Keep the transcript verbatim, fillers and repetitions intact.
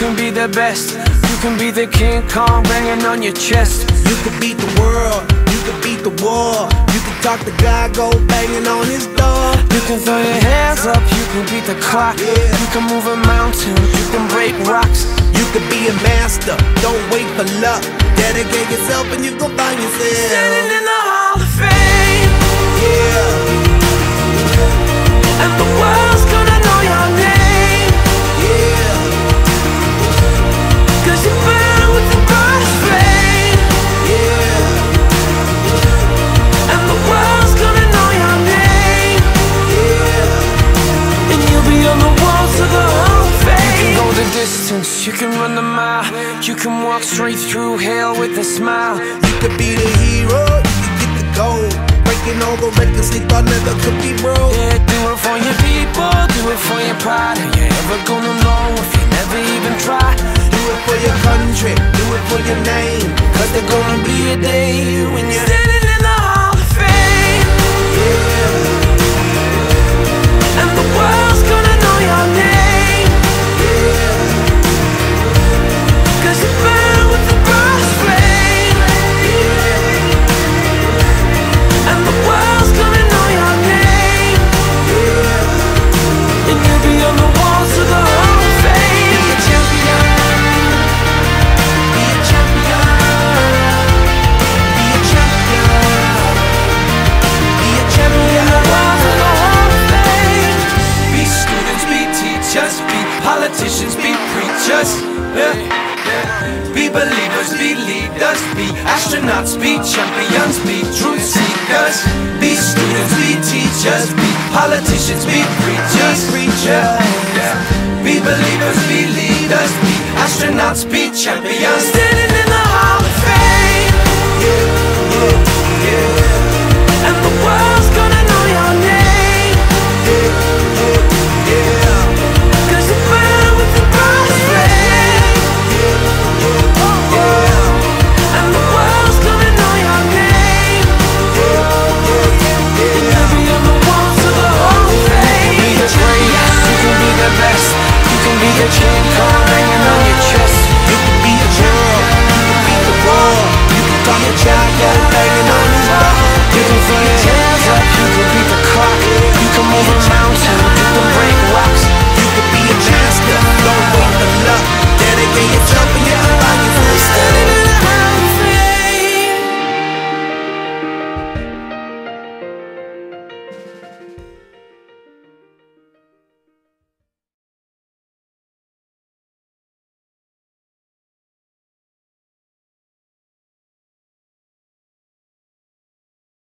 can be the best. You can be the King Kong banging on your chest. You can beat the world, you can beat the war. You can talk to God, go banging on his door. You can throw your hands up, you can beat the clock. Yeah. You can move a mountain, you can break rocks. You can be a master, don't wait for luck. Dedicate yourself and you gon' find yourself Standing in the Hall of Fame. Yeah, And the world's gonna know your name. yeah, Cause you burn with the brightest flame. yeah, And the world's gonna know your name. yeah. And you'll be on the walls of the Hall of Fame. You can go the distance, you can run the mile. You can walk straight through hell with a smile. You could be the hero, you can get the gold. Breaking all the records they thought never could be broke. Yeah, do it for your people, do it for your pride. Are you ever gonna know if you never even try? Do it for your country, do it for your name. Cause there's gonna be a day when you're standing in the Hall of Fame. Yeah, And the world's gonna know your name. yeah, Cause you burn with the brightest flame. And the world's gonna know your name. And you'll be on the walls of the Hall of Fame. Be a champion. Be a champion. Be a champion. Be a champion. On the walls of the Hall of Fame. Be students, be teachers, be politicians, be preachers. Yeah. Be believers, be leaders, be astronauts, be champions, be truth seekers. Be students, be teachers, be politicians, be preachers. Yeah, yeah. Be believers, be leaders, be astronauts, be champions.